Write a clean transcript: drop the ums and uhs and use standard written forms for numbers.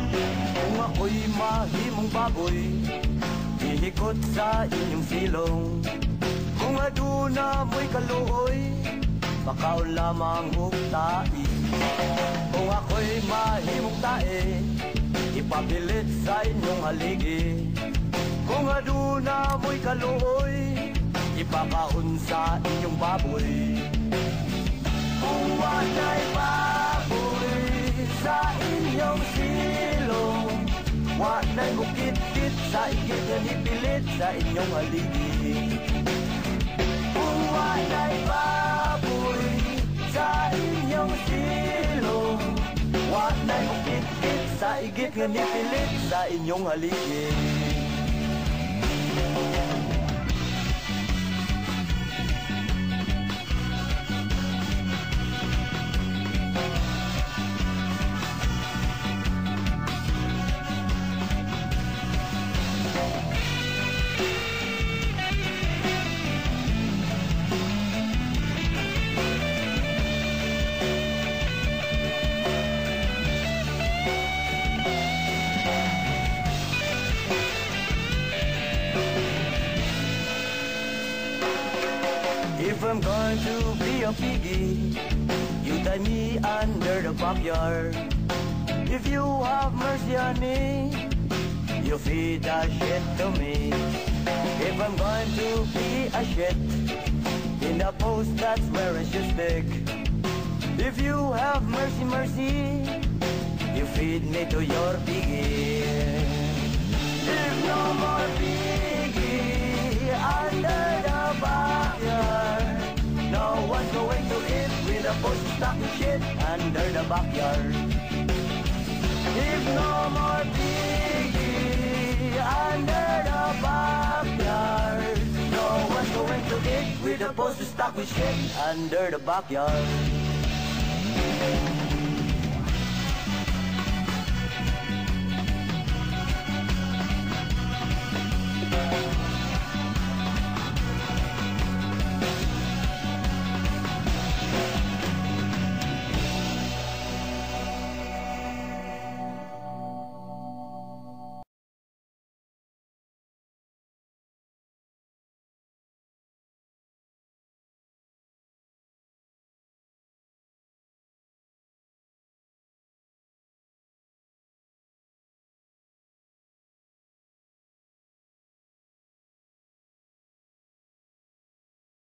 Kung ako'y mahimong baboy, ihikot sa inyong silong. Kung aduna mo'y kaluoy, bakaon lamang huktai. Kung ako'y mahimong tae, ipapilit sa inyong haligi. Kung aduna mo'y kaluoy, ipakaon sa inyong baboy. Kung wala'y baboy sa inyong silong, wala'y mukit-kit sa igit na nipilit sa inyong haligi. Kung wala'y baboy sa inyong silong, wala'y mukit-kit sa igit na nipilit sa inyong haligi. If I'm going to be a piggy, you tie me under the backyard. If you have mercy on me, you feed the shit to me. If I'm going to be a shit, in the post that's where I should stick. If you have mercy, mercy, you feed me to your piggy. If no more piggy under the backyard, no one's going to eat with a post stuck shit under the backyard. If no more piggy under the backyard, no one's going to eat with a post stuck with shit under the backyard.